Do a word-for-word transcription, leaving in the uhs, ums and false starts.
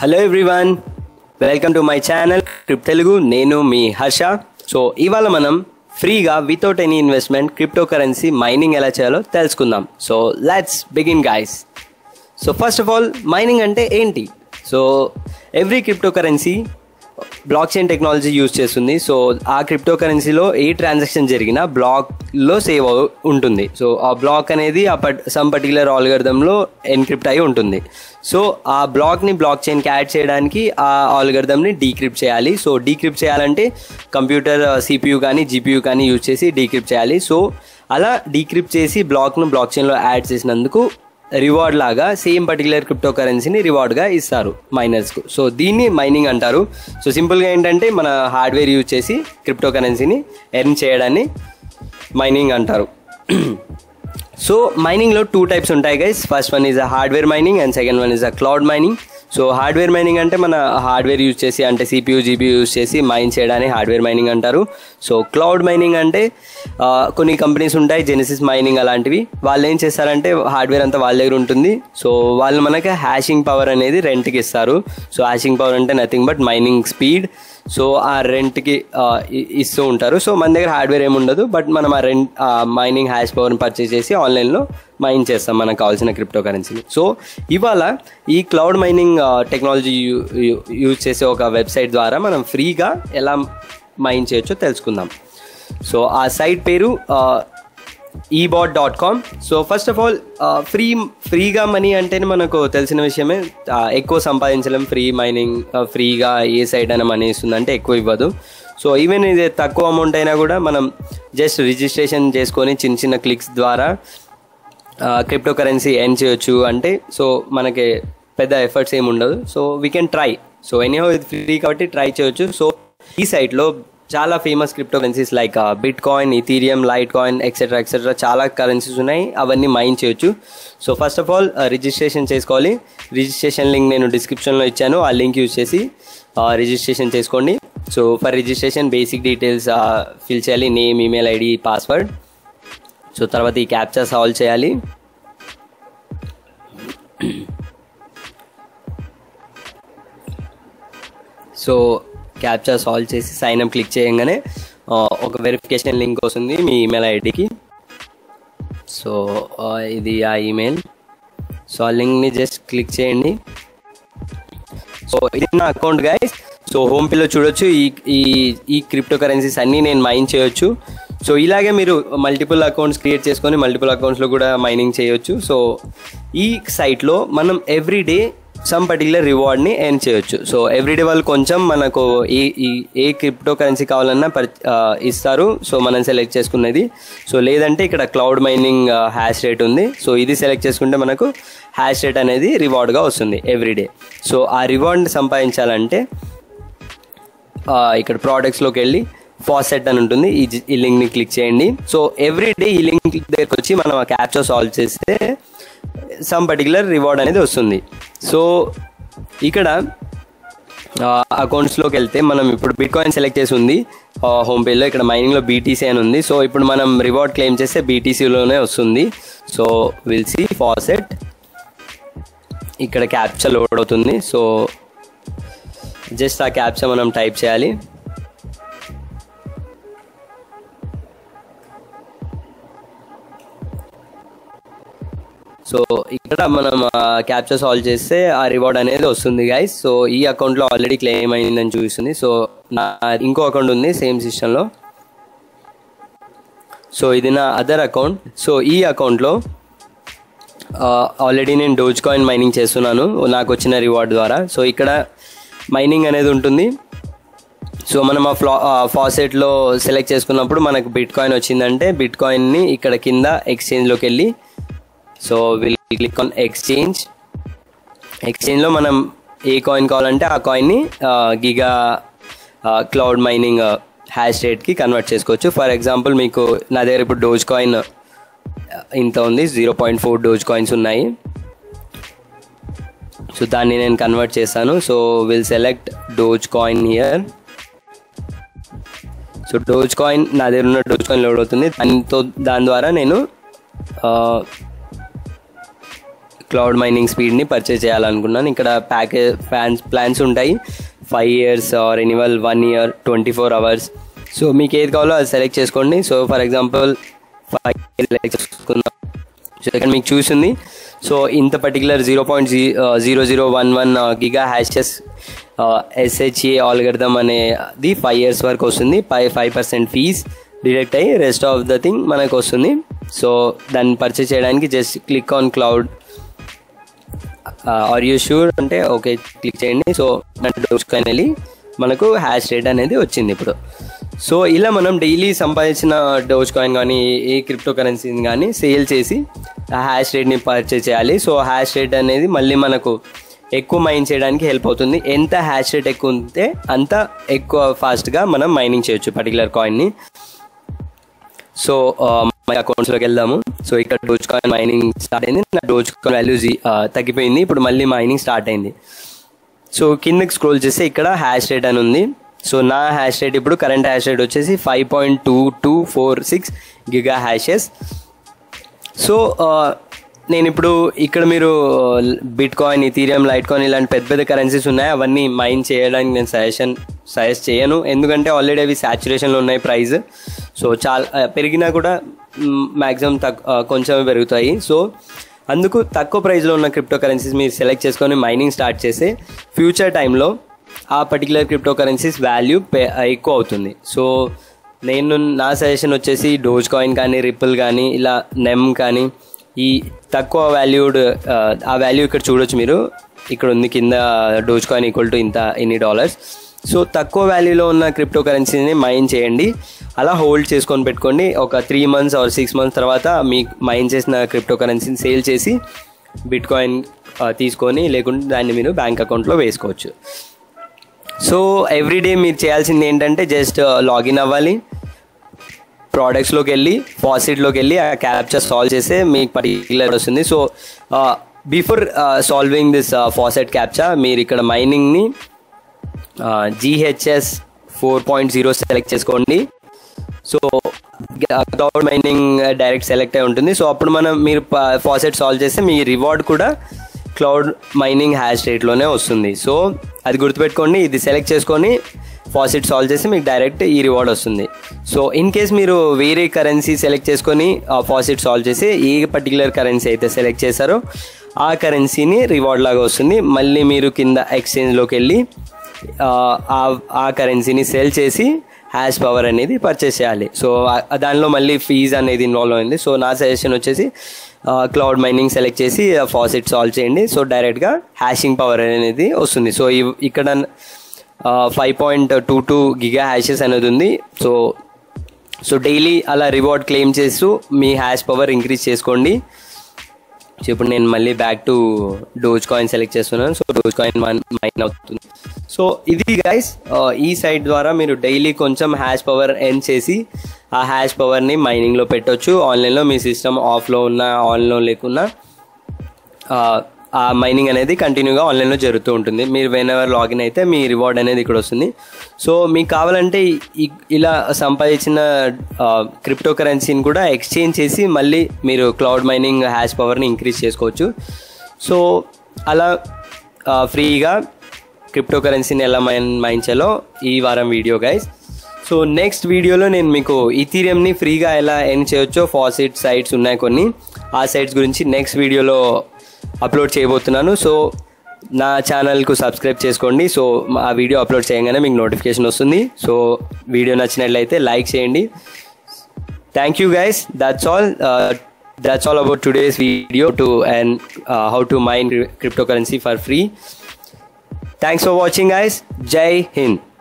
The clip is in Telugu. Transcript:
Hello everyone, welcome to my channel crypto Telugu. నేను మీ హర్ష. సో ఇవాళ మనం ఫ్రీగా without any investment cryptocurrency mining ఎలా చేయాలో తెలుసుకుందాం. So let's begin guys. So first of all, mining అంటే ఏంటి? So every cryptocurrency block chain technology use చేస్తుంది. సో ఆ క్రిప్టో కరెన్సీలో ఏ ట్రాన్సాక్షన్ జరిగినా బ్లాక్లో సేవ్ ఉంటుంది. సో ఆ బ్లాక్ అనేది ఆ పట్ సమ్ పర్టికులర్ ఆల్గరిథంలో ఎన్క్రిప్ట్ అయి ఉంటుంది. సో ఆ బ్లాక్ని బ్లాక్ చైన్కి యాడ్ చేయడానికి ఆ ఆల్గరిథంని డీక్రిప్ట్ చేయాలి. సో డీక్రిప్ట్ చేయాలంటే కంప్యూటర్ సిపియూ కానీ జీపీయూ కానీ యూజ్ చేసి డీక్రిప్ట్ చేయాలి. సో అలా డీక్రిప్ట్ చేసి బ్లాక్ను బ్లాక్ చైన్లో యాడ్ చేసినందుకు రివార్డ్ లాగా సేమ్ పర్టికులర్ క్రిప్టో కరెన్సీని రివార్డ్గా ఇస్తారు మైనర్స్కు. సో దీన్ని మైనింగ్ అంటారు. సో సింపుల్గా ఏంటంటే మన హార్డ్వేర్ యూజ్ చేసి క్రిప్టో కరెన్సీని ఎర్న్ చేయడాన్ని మైనింగ్ అంటారు. సో మైనింగ్లో టూ టైప్స్ ఉంటాయి guys. First one is a hardware mining and second one is a cloud mining. So hardware mining అంటే మన హార్డ్వేర్ యూజ్ చేసి అంటే సిపియూ జీపీయూ యూజ్ చేసి మైన్ చేయడాన్ని హార్డ్వేర్ మైనింగ్ అంటారు. సో క్లౌడ్ మైనింగ్ అంటే కొన్ని కంపెనీస్ ఉంటాయి, జెనిసిస్ మైనింగ్ అలాంటివి. వాళ్ళు ఏం చేస్తారంటే హార్డ్వేర్ అంతా వాళ్ళ దగ్గర ఉంటుంది. సో వాళ్ళు మనకి హ్యాషింగ్ పవర్ అనేది రెంట్కి ఇస్తారు. సో హ్యాషింగ్ పవర్ అంటే nothing but mining speed. So ఆ రెంట్కి ఇస్తూ ఉంటారు. సో మన దగ్గర హార్డ్వేర్ ఏమి ఉండదు, బట్ మనం ఆ రెంట్ మైనింగ్ హ్యాష్ పవర్ని పర్చేస్ చేసి ఆన్లైన్లో మైన్ చేస్తాం మనకు కావాల్సిన క్రిప్టో కరెన్సీని. సో ఇవాళ ఈ క్లౌడ్ మైనింగ్ టెక్నాలజీ యూజ్ చేసే ఒక వెబ్సైట్ ద్వారా మనం ఫ్రీగా ఎలా మైన్ చేయొచ్చో తెలుసుకుందాం. సో ఆ సైట్ పేరు Eobot dot com. So first of all free ఫ్రీగా మనీ అంటేనే మనకు తెలిసిన విషయమే, ఎక్కువ సంపాదించలేం. ఫ్రీ మైనింగ్ ఫ్రీగా ఏ సైట్ అయినా మనీ ఇస్తుందంటే ఎక్కువ ఇవ్వదు. సో ఈవెన్ ఇది తక్కువ అమౌంట్ అయినా కూడా మనం జస్ట్ రిజిస్ట్రేషన్ చేసుకొని చిన్న చిన్న క్లిక్స్ ద్వారా క్రిప్టో కరెన్సీ ఎర్న్ చేయొచ్చు. అంటే సో మనకి పెద్ద ఎఫర్ట్స్ ఏమి ఉండదు. So we can try. So anyhow ఇది ఫ్రీ కాబట్టి ట్రై చేయొచ్చు. సో ఈ సైట్లో చాలా famous cryptocurrencies like bitcoin, ethereum, litecoin etcetera etcetera చాలా కరెన్సీస్ ఉన్నాయి. అవన్నీ మైన్ చేయొచ్చు. So first of all registration చేసుకోవాలి. రిజిస్ట్రేషన్ లింక్ నేను డిస్క్రిప్షన్లో ఇచ్చాను. ఆ లింక్ యూజ్ చేసి రిజిస్ట్రేషన్ చేసుకోండి. So for registration basic details fill చేయాలి, name, email ID, password. So తర్వాత ఈ క్యాప్చా సాల్వ్ చేయాలి. సో క్యాప్చా సాల్వ్ చేసి సైన్ అప్ క్లిక్ చేయగానే ఒక వెరిఫికేషన్ లింక్ వస్తుంది మీ ఈమెయిల్ ఐడికి. సో ఇది ఆ ఈమెయిల్. సో ఆ లింక్ని జస్ట్ క్లిక్ చేయండి. సో ఇది నా అకౌంట్ గైస్. సో హోమ్ పేలో చూడొచ్చు ఈ ఈ ఈ క్రిప్టో కరెన్సీస్ అన్నీ నేను మైన్ చేయొచ్చు. సో ఇలాగే మీరు మల్టిపుల్ అకౌంట్స్ క్రియేట్ చేసుకొని మల్టిపుల్ అకౌంట్స్లో కూడా మైనింగ్ చేయొచ్చు. సో ఈ సైట్లో మనం ఎవ్రీడే సమ్ పర్టికులర్ రివార్డ్ని ఎర్న్ చేయొచ్చు. సో ఎవ్రీడే వాళ్ళు కొంచెం మనకు ఏ ఏ క్రిప్టో కరెన్సీ కావాలన్నా పర్ ఇస్తారు. సో మనం సెలెక్ట్ చేసుకున్నది. సో లేదంటే ఇక్కడ క్లౌడ్ మైనింగ్ హ్యాష్ రేట్ ఉంది. సో ఇది సెలెక్ట్ చేసుకుంటే మనకు హ్యాష్ రేట్ అనేది రివార్డ్గా వస్తుంది ఎవ్రీడే. సో ఆ రివార్డ్ని సంపాదించాలంటే ఇక్కడ ప్రోడక్ట్స్లోకి వెళ్ళి ఫాసెట్ అని ఉంటుంది. ఈ ఈ లింక్ని క్లిక్ చేయండి. సో ఎవ్రీడే ఈ లింక్ దగ్గరికి వచ్చి మనం ఆ క్యాప్చా సాల్వ్ చేస్తే సమ్ పర్టికులర్ రివార్డ్ అనేది వస్తుంది. సో ఇక్కడ అకౌంట్స్లోకి వెళ్తే మనం ఇప్పుడు బిట్ కాయిన్ సెలెక్ట్ చేసి ఉంది హోమ్ పేజ్లో. ఇక్కడ మైనింగ్లో బీటీసీ అని ఉంది. సో ఇప్పుడు మనం రివార్డ్ క్లెయిమ్ చేస్తే బీటీసీలోనే వస్తుంది. So will see faucet. ఇక్కడ క్యాప్చా లోడ్ అవుతుంది. సో జస్ట్ ఆ క్యాప్చా మనం టైప్ చేయాలి. సో ఇక్కడ మనం క్యాప్చా సాల్వ్ చేస్తే ఆ రివార్డ్ అనేది వస్తుంది గైస్. సో ఈ అకౌంట్లో ఆల్రెడీ క్లెయిమ్ అయిందని చూపిస్తుంది. సో నా ఇంకో అకౌంట్ ఉంది సేమ్ సిస్టంలో. సో ఇది నా అదర్ అకౌంట్. సో ఈ అకౌంట్లో ఆల్రెడీ నేను డోజ్ కాయిన్ మైనింగ్ చేస్తున్నాను నాకు వచ్చిన రివార్డ్ ద్వారా. సో ఇక్కడ మైనింగ్ అనేది ఉంటుంది. సో మనం ఆ ఫ్లా ఫాసెట్లో సెలెక్ట్ చేసుకున్నప్పుడు మనకు బిట్ కాయిన్ వచ్చిందంటే బిట్ కాయిన్ని ఇక్కడ కింద ఎక్స్చేంజ్లోకి వెళ్ళి so will click on exchange. ఎక్స్చేంజ్లో మనం ఏ కాయిన్ కావాలంటే ఆ కాయిన్ని గిగా క్లౌడ్ మైనింగ్ హ్యాష్ రేట్కి కన్వర్ట్ చేసుకోవచ్చు. ఫర్ ఎగ్జాంపుల్ మీకు నా దగ్గర ఇప్పుడు డోజ్ కాయిన్ ఇంత ఉంది, zero point four Dogecoins ఉన్నాయి. సో దాన్ని నేను కన్వర్ట్ చేస్తాను. So will select Dogecoin here. So Dogecoin నా దగ్గర ఉన్న డోజ్ కాయిన్ లోడ్ అవుతుంది. దాంతో దాని ద్వారా నేను క్లౌడ్ మైనింగ్ స్పీడ్ని పర్చేజ్ చేయాలనుకున్నాను. ఇక్కడ ప్యాకేజ్ ప్లాన్స్ ప్లాన్స్ ఉంటాయి, five years or annual one year twenty four hours. So మీకు ఏది కావాలో అది సెలెక్ట్ చేసుకోండి. So for example five year select చేసుకుందాం. సో ఇక్కడ మీకు చూసింది. సో ఇంత particular zero point G zero zero one one giga hashes SHA algorithm అనేది ఫైవ్ ఇయర్స్ వరకు వస్తుంది. Five five percent fees deduct అయ్యి రెస్ట్ ఆఫ్ ద థింగ్ మనకు వస్తుంది. సో దాన్ని పర్చేస్ చేయడానికి just click on cloud. Are you sure అంటే ఓకే క్లిక్ చేయండి. సో డోజ్కాయిన్ వెళ్ళి మనకు హ్యాష్ రేట్ అనేది వచ్చింది ఇప్పుడు. సో ఇలా మనం డైలీ సంపాదించిన డోజ్కాయిన్ కానీ ఏ క్రిప్టో కరెన్సీని కానీ సేల్ చేసి ఆ హ్యాష్ రేట్ని పర్చేస్ చేయాలి. సో హ్యాష్ రేట్ అనేది మళ్ళీ మనకు ఎక్కువ మైన్ చేయడానికి హెల్ప్ అవుతుంది. ఎంత హ్యాష్ రేట్ ఎక్కువ ఉంటే అంత ఎక్కువ ఫాస్ట్గా మనం మైనింగ్ చేయొచ్చు పర్టికులర్ కాయిన్ని. సో మై అకౌంట్స్లోకి వెళ్దాము. సో ఇక్కడ డోజ్ కాయిన్ మైనింగ్ స్టార్ట్ అయింది. నా డోజ్ కాయిన్ వాల్యూ తగ్గిపోయింది, ఇప్పుడు మళ్ళీ మైనింగ్ స్టార్ట్ అయింది. సో కిందకి స్క్రోల్ చేస్తే ఇక్కడ హ్యాష్ రేట్ అని ఉంది. సో నా హ్యాష్ రేట్ ఇప్పుడు కరెంట్ హ్యాష్ రేట్ వచ్చేసి five point two two four six giga hashes. So నేను ఇప్పుడు ఇక్కడ మీరు bitcoin, ethereum, litecoin ఇలాంటి పెద్ద పెద్ద కరెన్సీస్ ఉన్నాయి. అవన్నీ మైన్ చేయడానికి నేను సజెషన్ సజెస్ట్ చేయను, ఎందుకంటే ఆల్రెడీ అవి సాచురేషన్లో ఉన్నాయి ప్రైస్. సో చాలా పెరిగినా కూడా మ్యాక్సిమం తక్కువ కొంచెం పెరుగుతాయి. సో అందుకు తక్కువ ప్రైస్లో ఉన్న క్రిప్టో కరెన్సీస్ మీరు సెలెక్ట్ చేసుకొని మైనింగ్ స్టార్ట్ చేస్తే ఫ్యూచర్ టైంలో ఆ పర్టికులర్ క్రిప్టో కరెన్సీస్ వాల్యూ ఎక్కువ అవుతుంది. సో నేను నా సజెషన్ వచ్చేసి డోజ్ కాయిన్ కానీ, రిపుల్ కానీ, ఇలా నెమ్ కానీ, ఈ తక్కువ వాల్యూడ్ ఆ వాల్యూ ఇక్కడ చూడొచ్చు మీరు, ఇక్కడ ఉంది కింద డోజ్ కాయిన్ ఈక్వల్ టు ఇంత ఎన్ని డాలర్స్. సో తక్కువ వాల్యూలో ఉన్న క్రిప్టో కరెన్సీని మైన్ చేయండి, అలా హోల్డ్ చేసుకొని పెట్టుకోండి. ఒక three months or six months తర్వాత మీ మైన్ చేసిన క్రిప్టో కరెన్సీని సేల్ చేసి బిట్ కాయిన్ తీసుకొని, లేకుంటే దాన్ని మీరు బ్యాంక్ అకౌంట్లో వేసుకోవచ్చు. సో ఎవ్రీడే మీరు చేయాల్సింది ఏంటంటే జస్ట్ లాగిన్ అవ్వాలి, ప్రోడక్ట్స్లోకి వెళ్ళి ఫాసెట్లోకి వెళ్ళి ఆ క్యాప్చర్ సాల్వ్ చేస్తే మీకు పర్టికులర్ వస్తుంది. So before solving this faucet capture మీరు ఇక్కడ మైనింగ్ని GHS four point zero select చేసుకోండి. So cloud mining direct select అయి ఉంటుంది. సో అప్పుడు మనం మీరు ఫాసెట్ సాల్వ్ చేస్తే మీ రివార్డ్ కూడా క్లౌడ్ మైనింగ్ హ్యాష్ రేట్లోనే వస్తుంది. సో అది గుర్తుపెట్టుకోండి, ఇది సెలెక్ట్ చేసుకొని ఫాసెట్ సాల్వ్ చేసి మీకు డైరెక్ట్ ఈ రివార్డ్ వస్తుంది. సో ఇన్ కేస్ మీరు వేరే కరెన్సీ సెలెక్ట్ చేసుకొని ఫాసెట్ సాల్వ్ చేసి ఏ పర్టికులర్ కరెన్సీ అయితే సెలెక్ట్ చేశారో ఆ కరెన్సీని రివార్డ్ లాగా వస్తుంది. మళ్ళీ మీరు కింద ఎక్స్చేంజ్లోకి వెళ్ళి ఆ కరెన్సీని సెల్ చేసి హ్యాష్ పవర్ అనేది పర్చేస్ చేయాలి. సో దానిలో మళ్ళీ ఫీజ్ అనేది ఇన్వాల్వ్ అయింది. సో నా సజెషన్ వచ్చేసి క్లౌడ్ మైనింగ్ సెలెక్ట్ చేసి ఫాసెట్ సాల్వ్ చేయండి. సో డైరెక్ట్గా హ్యాషింగ్ పవర్ అనేది వస్తుంది. సో ఇక్కడ five point two two giga hashes అనేది ఉంది. సో సో డైలీ అలా రివార్డ్ క్లెయిమ్ చేస్తూ మీ హ్యాష్ పవర్ ఇంక్రీజ్ చేసుకోండి. సో ఇప్పుడు నేను మళ్ళీ back to Dogecoin select చేస్తున్నాను. సో డోజ్ కాయిన్ మైన్ అవుతుంది. సో ఇది గైస్, ఈ సైట్ ద్వారా మీరు డైలీ కొంచెం హ్యాష్ పవర్ ఎర్న్ చేసి ఆ హ్యాష్ పవర్ని మైనింగ్లో పెట్టవచ్చు. ఆన్లైన్లో మీ సిస్టమ్ ఆఫ్లో ఉన్నా ఆన్లో లేకున్నా ఆ మైనింగ్ అనేది కంటిన్యూగా ఆన్లైన్లో జరుగుతూ ఉంటుంది. మీరు వెన్ ఎవర్ లాగిన్ అయితే మీ రివార్డ్ అనేది ఇక్కడ వస్తుంది. సో మీకు కావాలంటే ఇలా సంపాదించిన క్రిప్టో కరెన్సీని కూడా ఎక్స్చేంజ్ చేసి మళ్ళీ మీరు క్లౌడ్ మైనింగ్ హ్యాష్ పవర్ని ఇంక్రీజ్ చేసుకోవచ్చు. సో అలా ఫ్రీగా క్రిప్టో కరెన్సీని ఎలా మైన్ మైన్ చేయాలో ఈ వారం వీడియో గైస్. సో నెక్స్ట్ వీడియోలో నేను మీకు ఇథీరియంని ఫ్రీగా ఎలా ఎర్న్ చేయొచ్చో ఫాసెట్ సైట్స్ ఉన్నాయి కొన్ని, ఆ సైట్స్ గురించి నెక్స్ట్ వీడియోలో అప్లోడ్ చేయబోతున్నాను. సో నా ఛానల్కు సబ్స్క్రైబ్ చేసుకోండి. సో ఆ వీడియో అప్లోడ్ చేయగానే మీకు నోటిఫికేషన్ వస్తుంది. సో వీడియో నచ్చినట్లయితే లైక్ చేయండి. Thank you guys. That's all that's all about today's video to and how to mine cryptocurrency for free. Thanks for watching guys. Jai Hind.